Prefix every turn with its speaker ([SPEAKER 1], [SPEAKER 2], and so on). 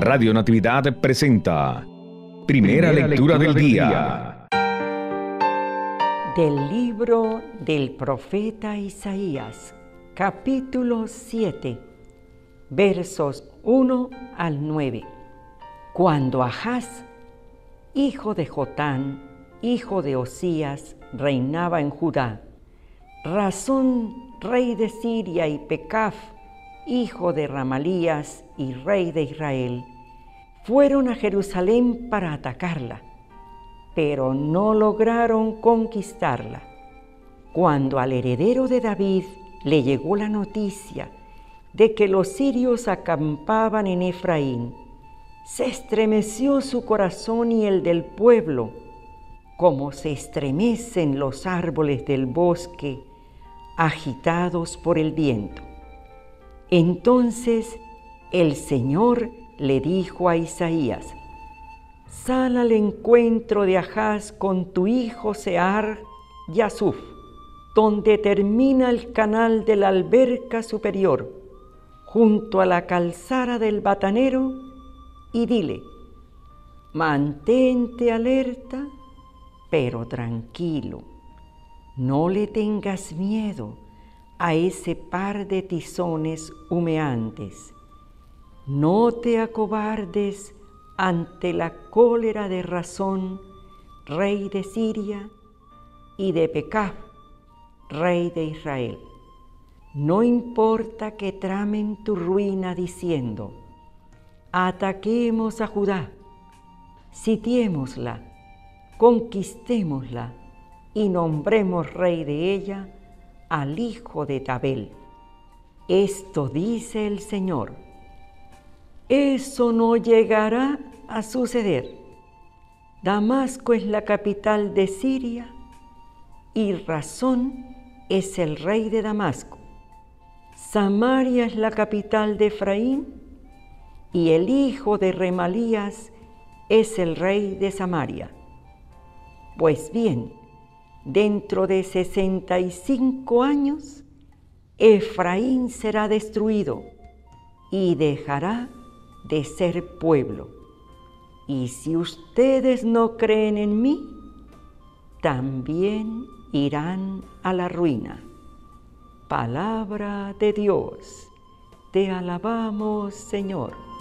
[SPEAKER 1] Radio Natividad presenta Primera Lectura del Día.
[SPEAKER 2] Del libro del profeta Isaías, capítulo 7, versos 1 al 9. Cuando Ahaz, hijo de Jotán, hijo de Osías, reinaba en Judá, Rasón, rey de Siria, y Pekaf, hijo de Ramalías y rey de Israel, fueron a Jerusalén para atacarla, pero no lograron conquistarla. Cuando al heredero de David le llegó la noticia de que los sirios acampaban en Efraín, se estremeció su corazón y el del pueblo, como se estremecen los árboles del bosque agitados por el viento. Entonces el Señor le dijo a Isaías: sal al encuentro de Ahaz con tu hijo Sear Yasuf, donde termina el canal de la alberca superior, junto a la calzada del batanero, y dile: mantente alerta, pero tranquilo. No le tengas miedo a ese par de tizones humeantes. No te acobardes ante la cólera de Rasón, rey de Siria, y de Pekaf, rey de Israel. No importa que tramen tu ruina diciendo: ataquemos a Judá, sitiémosla, conquistémosla y nombremos rey de ella al hijo de Tabel. Esto dice el Señor: eso no llegará a suceder. Damasco es la capital de Siria y Rasón es el rey de Damasco. Samaria es la capital de Efraín y el hijo de Remalías es el rey de Samaria. Pues bien, dentro de 65 años, Efraín será destruido y dejará de ser pueblo. Y si ustedes no creen en mí, también irán a la ruina. Palabra de Dios. Te alabamos, Señor.